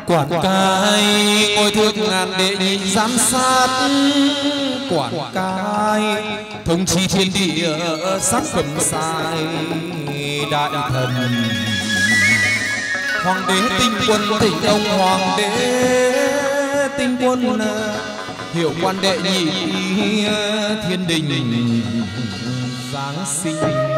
Quản cai ngôi thượng ngàn đệ nhị giám sát, quản cai thống trị thiên địa sát phẩm sai đại thần. Hoàng đế tinh quân thỉnh ông hoàng đế tinh quân, hiệu quan đệ nhị thiên đình giáng sinh.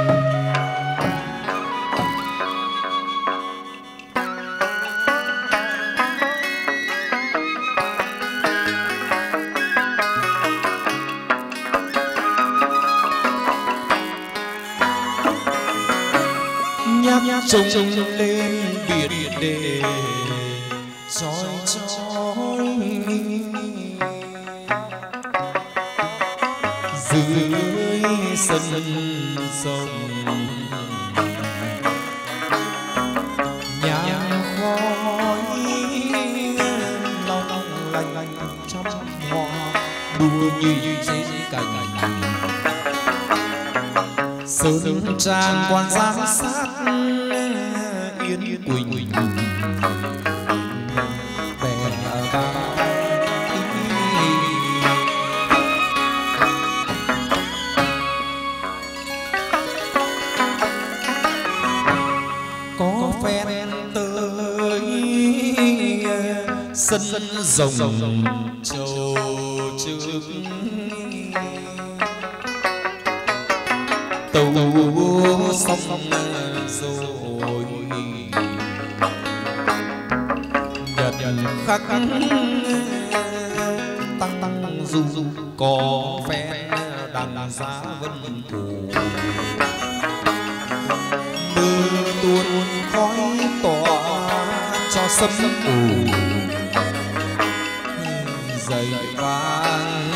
Nhắc trông lên biển đề soi chói, dưới sân sông nhang khói long lanh trăm hoa đua như trên cành. Sơn trang quan giám sát Yên Quỳnh bè ba, có phen tới sân rồng châu trước, tàu xong rồi nhật khắc tăng du có phen đàn giá vân phủ, mưa tuôn khói tỏa cho sấm ù dày vang.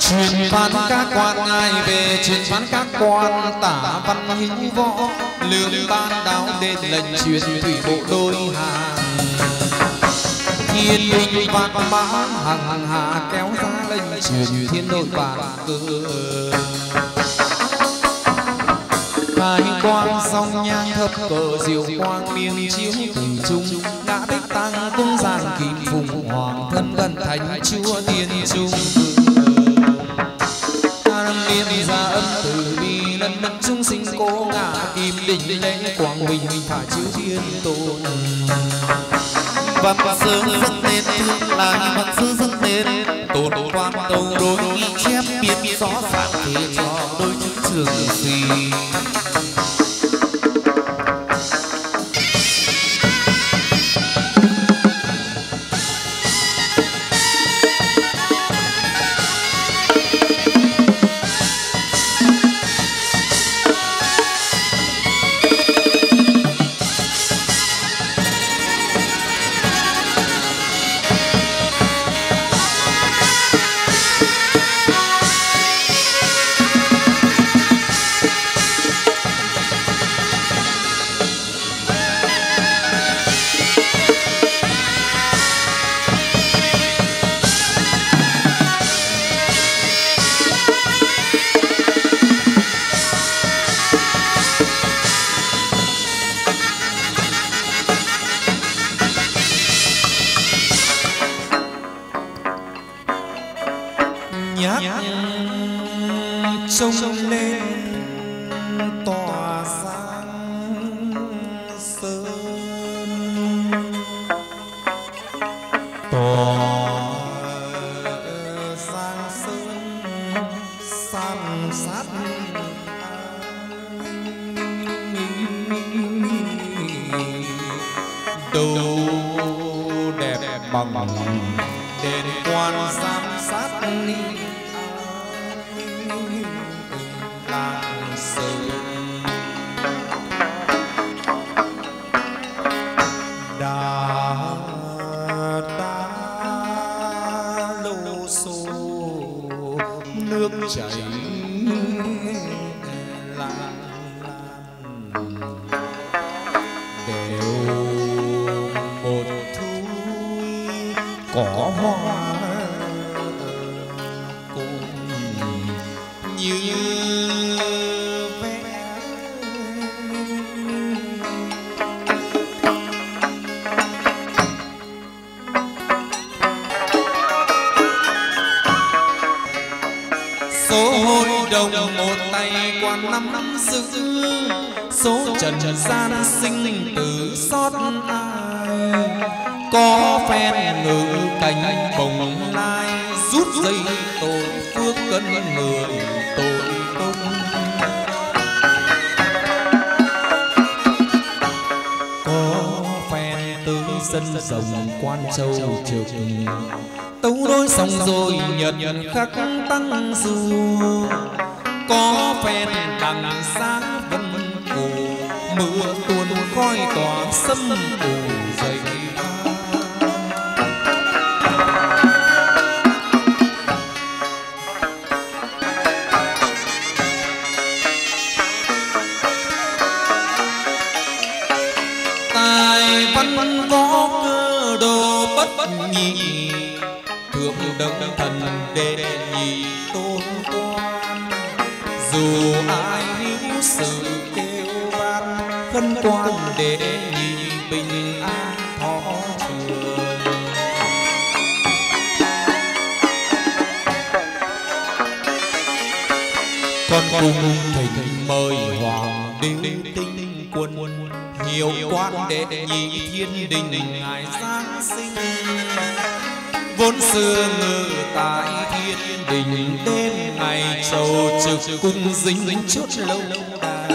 truyền phán các quan ngài về truyền phán các quan tả văn hữu võ lương ban đáo đến lệnh truyền thủy bộ đôi hàng thiên binh vạn mã hằng hà kéo ra lệnh truyền thiên đội bản cơ khai quang song nhang thập cờ diệu quang miên chiếu từ trung ngã bích tăng cung giang kim phùng hoàng thân gần thánh chúa thiên trung niên gia âm từ bi lần lần chúng sinh cố ngã kim đỉnh lễ quang minh thả chiếu thiên tôn văn sướng dâng lên thương làng văn sư dâng lên tôn quan tâu đối ghi chép biết rõ ràng thế cho đôi những trường gì trông lên tỏa sáng sơn tỏa sang sơn san sát đầu đẹp bằng đền quan giám sát làng sơn đá lô xô nước chảy lan đều một thu cỏ hoa cùng như số hội đồng một tay quan năm giữ số trần gian sinh tử xót ai có phen ngự cánh bồng lai rút dây tội phước cân người tội công có phen tới dân rồng quan châu trực tấu đôi xong rồi nhật khắc tăng du có phen đằng sáng vân cổ mưa tuôn khói tỏa sâm ù dậy tài văn võ cơ đồ bất nhị thượng đấng thần đệ nhị tôn quan dù ai hữu sự kêu van khấn quan đệ nhị bình an thọ trường con cùng thỉnh mời hoàng đế tinh quân nhiều quan đệ nhị thiên đình ngài giáng sinh vốn xưa ngự tại thiên đình đêm ngày trầu trực cung dính chút lâu đài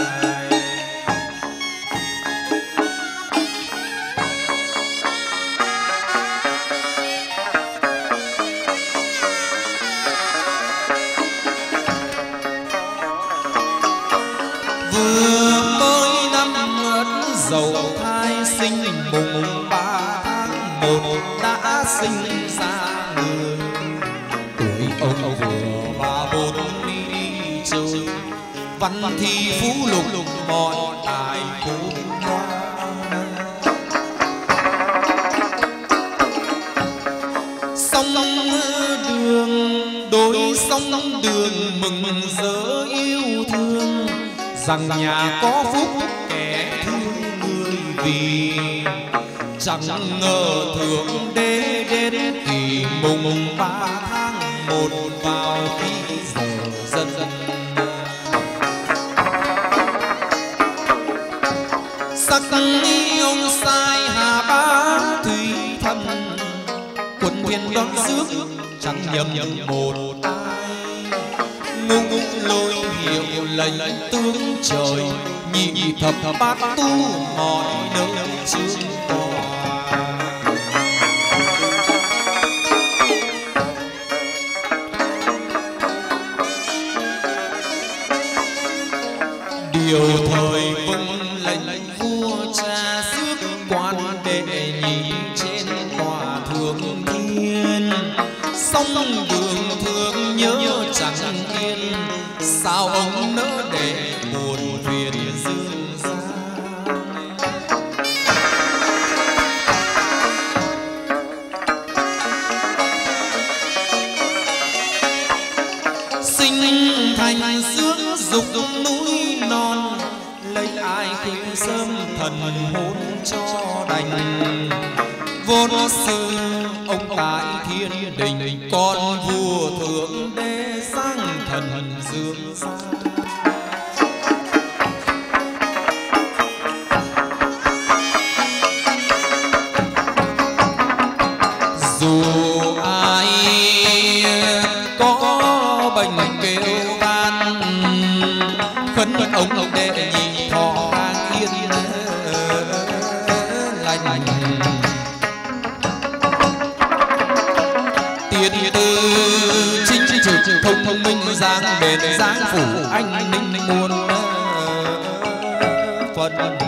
vừa mới năm ất dậu thai sinh mùng 3 tháng 1 đã sinh ra người tuổi ông vừa văn thi phú lục mọi tài phú hoa. Sông đường đôi sông đường mừng rỡ yêu thương, rằng nhà có phúc kẻ thương người vì. Chẳng ngờ thượng đế đến kỳ mùng 3 tháng 1 vào khi giờ dân sắc yêu sai Hà Bá thủy thần, quân thiên đón rước chẳng nhầm một ai. Ngung lôi hiệu lệnh tướng trời, nhị thập bát tu mọi nơi chưa tòa. Điều thời vâng lệnh vua cha rước quan đệ nhị trên tòa thượng thiên. Sông đường thương nhớ chẳng yên, sao ông nỡ để buồn phiền dương gian. Sinh thành dưỡng dục núi non, lấy ai khuyên sớm thần hôn cho đành. Vốn xưa ông tại thiên đình, con vua thượng đế sang thần dương gian. Dù ai có bệnh kêu van, khấn ông đệ nhị thọ an yên lành. Tiên tư chính trực thông minh giang bền giang phủ anh ninh muôn phần.